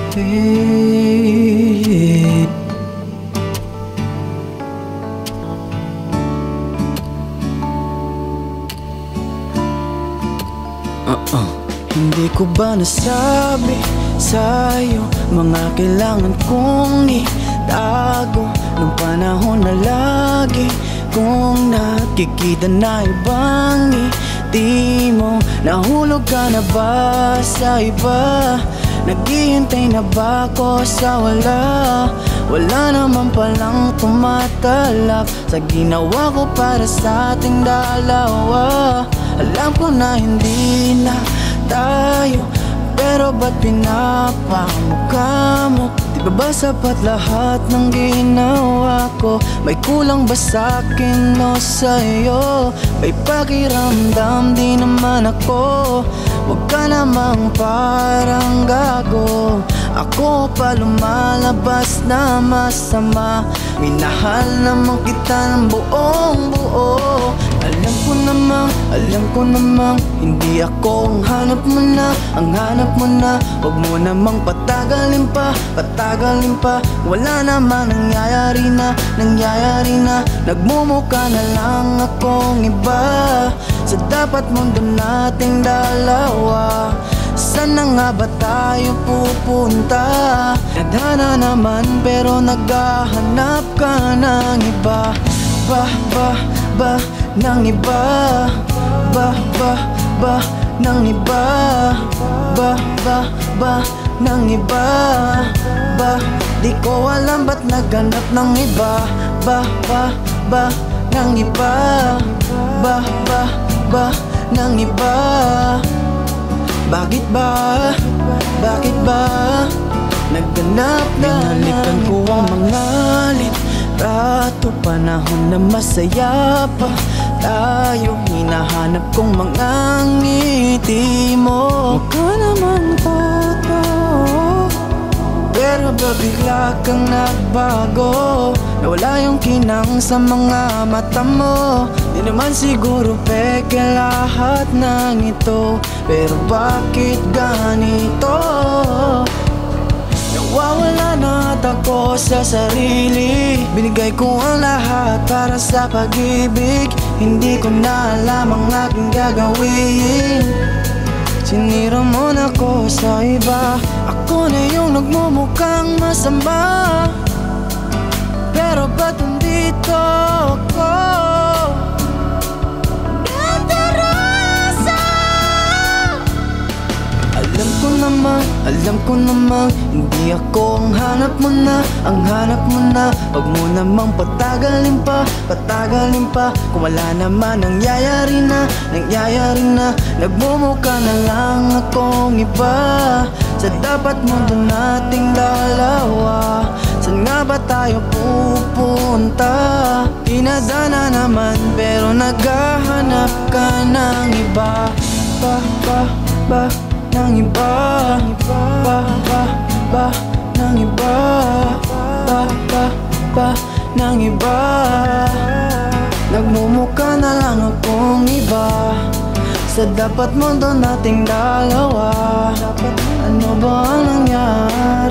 Hindi ko ba nasabi sa'yo mga kailangan kong itago nung panahon na lagi kong nakikita na ibang ngiti mo? Nahulog ka na ba sa iba? Naghihintay na ba ako sa wala? Wala naman palang tumatalak sa ginawa ko para sa ating dalawa. Alam ko na hindi na tayo, pero ba't pinapamukha mo? Di ba sapat lahat ng ginawa ko? May kulang ba sa'kin o sa'yo? May pakiramdam di naman ako. Huwag ka namang parang gago. Ako pa lumalabas na masama. Minahal naman kita ng buong buo. Alam ko namang hindi ako ang hanap mo na, ang hanap mo na. Huwag mo namang patagalin pa. Wala namang nangyayari na. Nagmumukha na lang akong iba sa dapat mundo nating dalawa. Saan na nga ba tayo pupunta? Nadhana naman pero naghahanap ka ng iba. Ng iba. Ng iba. Ng iba. Di ko alam ba't naghanap ng iba. Ng iba. Ng iba. Bakit ba nagganap na? Binalikan ko ang mga litrato, panahon na masaya pa tayo. Hinahanap kong mga ngiti mo. Huwag ka namang totoo, pero ba bigla kang nagbago? Nawala yung kinang sa mga mata mo. Di naman siguro peke lahat ng ito, pero bakit ganito? Nawawala na at ako sa sarili. Binigay ko ang lahat para sa pag-ibig. Hindi ko na alam ang aking gagawin. Sinira mo na ko sa iba. Ako na yung nagmumukhang masama, pero ba't nandito ako? Alam ko namang hindi ako ang hanap mo na, ang hanap mo na. Huwag mo namang patagalin pa. Kung wala naman nangyayari na. Nagmumukha na lang akong iba sa dapat mundo nating dalawa. Saan nga ba tayo pupunta? Dinadana naman pero naghahanap ka ng iba. Ng iba. Ng iba. Ng iba. Nagmumukha na lang akong iba sa dapat mundo nating dalawa. Ano ba ang nangyari?